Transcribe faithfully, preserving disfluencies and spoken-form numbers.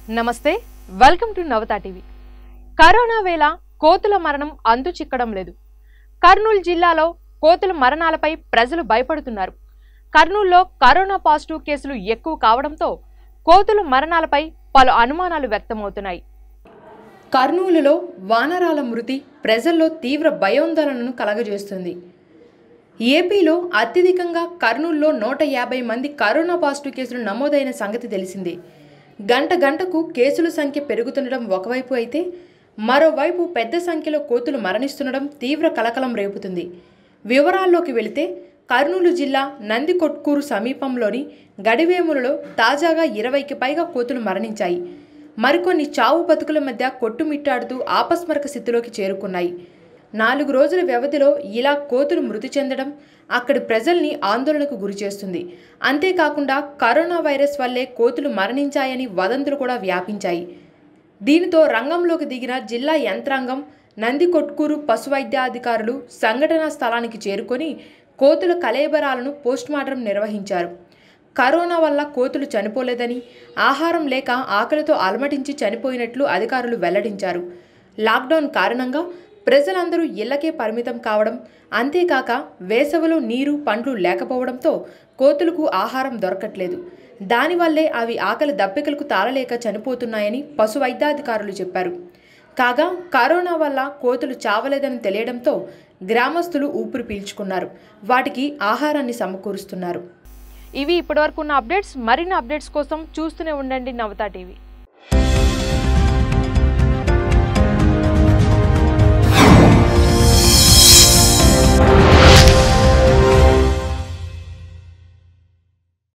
నమస్తే, welcome to Navata TV. Corona వేళ కోతుల మరణం అంతు చిక్కడం లేదు. కర్నూలు జిల్లాలో కోతుల మరణాలపై ప్రజలు భయపడుతున్నారు. కర్నూలులో కరోనా పాజిటివ్ కేసులు ఎక్కువ కావడంతో కోతుల మరణాలపై పలు అనుమానాలు వ్యక్తమవుతున్నాయి. కర్నూలులో వానరాల మృతి ప్రజల్లో తీవ్ర భయాందోళనను కలగజేస్తుంది. ఏపీలో అత్యధికంగా కర్నూలులో నూట యాభై మంది కరోనా పాజిటివ్ కేసులు నమోదైన సంగతి తెలిసిందే. గంట గంటకు కేసుల సంఖ్య పెరుగుతుండడం ఒకవైపు అయితే, మరోవైపు పెద్ద సంఖ్యలో కోతులు మరణిస్తుండడం తీవ్ర కలకలం రేపుతుంది. వివరాల్లోకి వెళితే, కర్నూలు జిల్లా నందికొట్కూరు సమీపంలోని గడివేములలో తాజాగా ఇరవైకి పైగా కోతులు మరణించాయి. మరికొన్ని చావు బతుకుల మధ్య కొట్టుమిట్టాడుతూ ఆపస్మరక స్థితిలోకి చేరుకున్నాయి. నాలుగు రోజుల వ్యవధిలో ఇలా కోతులు మృతి చెందడం అక్కడి ప్రజల్ని ఆందోళనకు గురిచేస్తుంది. అంతేకాకుండా కరోనా వైరస్ వల్లే కోతులు మరణించాయని వదంతులు కూడా వ్యాపించాయి. దీనితో రంగంలోకి దిగిన జిల్లా యంత్రాంగం, నందికొట్కూరు పశు వైద్యాధికారులు సంఘటనా స్థలానికి చేరుకొని కోతుల కళేబరాలను పోస్టుమార్టం నిర్వహించారు. కరోనా వల్ల కోతులు చనిపోలేదని, ఆహారం లేక ఆకలితో అలమటించి చనిపోయినట్లు అధికారులు వెల్లడించారు. లాక్డౌన్ కారణంగా ప్రజలందరూ ఇళ్లకే పరిమితం కావడం, అంతేకాక వేసవిలో నీరు, పండ్లు లేకపోవడంతో కోతులకు ఆహారం దొరకట్లేదు. దానివల్లే అవి ఆకలి దప్పికలకు తాళలేక చనిపోతున్నాయని పశు వైద్యాధికారులు చెప్పారు. కాగా కరోనా వల్ల కోతులు చావలేదని తెలియడంతో గ్రామస్తులు ఊపిరి పీల్చుకున్నారు. వాటికి ఆహారాన్ని సమకూరుస్తున్నారు. ఇవి ఇప్పటివరకు ఉన్న అప్డేట్స్. మరిన్ని అప్డేట్స్ కోసం చూస్తూనే ఉండండి నవతా టీవీ.